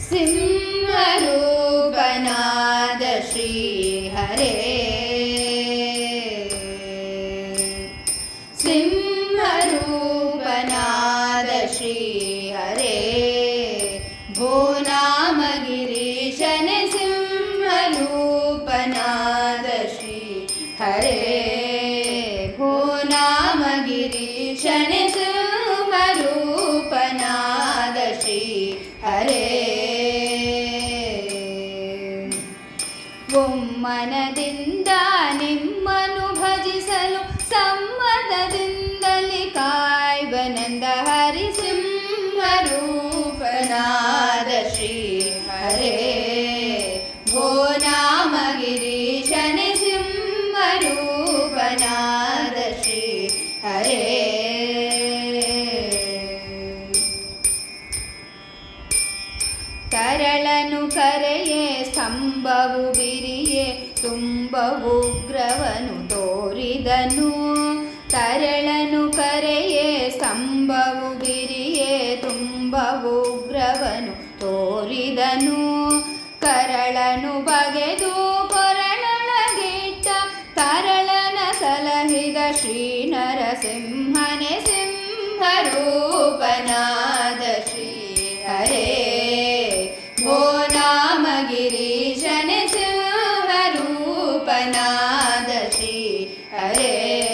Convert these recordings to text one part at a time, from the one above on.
सिंहरूपनाद श्री हरे सिंहरूपनाद श्री हरे भो नाम गिरीशन सिंहरूपनाद श्री हरे भो नाम गिरीशन सिंहरूपनाद श्री हरे ಒಮ್ಮನದಿಂದ ನಿಮ್ಮನು ಭಜಿಸಲು ಸಮ್ಮತದಿಂದಲಿ ಕಾಯ್ವನೆಂದ ಹರಿ ಸಿಂहरूಪನಾದ ಶ್ರೀ ಹರೇ ಭೋ ನಾಮ ಗಿರೀಶನ ಸಿಂहरूಪನಾದ ಶ್ರೀ ಹರೇ ತರಳನು ಕರೆಯೇ ಸ್ತಂಭವು ಬಿರಿಯೇ ತುಂಬ ಉಗ್ರವನು ತೋರಿದನು ತರಳನು ಕರೆಯೇ ಸ್ತಂಭವು ಬಿರಿಯೇ ತುಂಬ ಉಗ್ರವನು ತೋರಿದನು ಕರಳನು ಬಗೆದು ಕೊರಳೊಳಗಿಟ್ಟ ತರಳನ ಸಲಹಿದ ಶ್ರೀ ನರಸಿಂಹನೆ ಸಿಂहरूಪನಾದ ಶ್ರೀ ಹರೇ ಭೋ ನಾಮ ಗಿರೀಶನ ಸಿಂहरूಪನಾದ ಶ್ರೀ ಹರೇ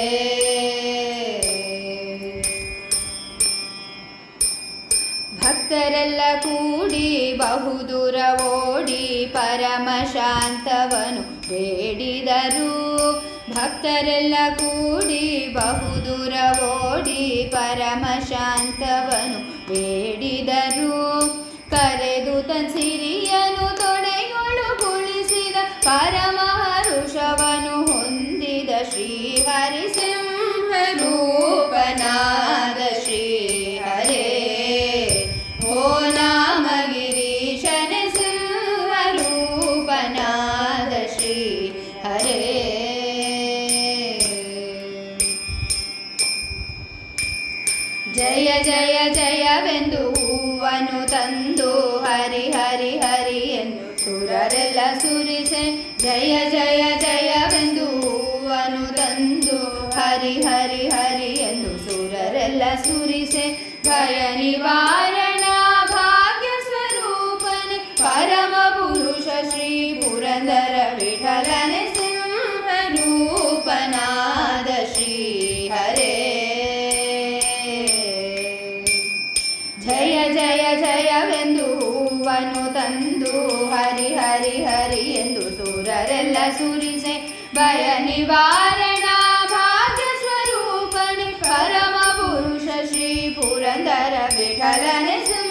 ಭಕ್ತರೆಲ್ಲ ಕೂಡಿ ಬಹುದೂರ ಓಡಿ ಪರಮ ಶಾಂತವನು ಬೇಡಿದರು ಭಕ್ತರೆಲ್ಲ ಕೂಡಿ ಬಹುದೂರ ಓಡಿ ಪರಮ ಶಾಂತವನು ಬೇಡಿದರು ಕರೆದು ತನ್ ಸಿರಿಯನು ತೊಡೆಗಳು ಕುಳಿಸಿದ ಪರಮ ಹರುಷವನು ಹೊಂದಿದ ಶ್ರೀ ಹರಿ ಸಿಂहरूಪನಾದ ಶ್ರೀ ಹರೇ ಭೋ ನಾಮ ಗಿರೀಶನ ಸಿಂहरूಪನಾದ ಶ್ರೀ ಹರೇ ಜಯ ಜಯ ಜಯವೆಂದು ಹೂವನ್ನು ತಂದು ಹರಿ ಹರಿ ಹರಿ ಎಂದು ಸುರರೆಲ್ಲ ಸುರಿಸೆ ಜಯ ಜಯ ಜಯವೆಂದು ಹೂವನ್ನು ತಂದು ಹರಿ ಹರಿ ಹರಿ ಎಂದು ಸುರರೆಲ್ಲ ಸುರಿಸೆ ಭಯ ನಿವಾರಣ ಭಾಗ್ಯ ಸ್ವರೂಪನೆ ಪರಮ ಪುರುಷ ಶ್ರೀ ಪುರಂದರ ವಿಠಲನೆ ಸಿಂहरूಪನಾದ ಶ್ರೀ ಹರೇ ಜಯ ಜಯ ಜಯವೆಂದು ಹೂವನ್ನು ತಂದು ಹರಿ ಹರಿ ಹರಿ ಎಂದು ಸುರರೆಲ್ಲ ಸುರಿಸೆ ಭಯ ನಿವಾರಣ ಭಾಗ್ಯ ಸ್ವರೂಪನೆ ಪರಮ ಪುರುಷ ಶ್ರೀ ಪುರಂದರ ವಿಠಲನೆ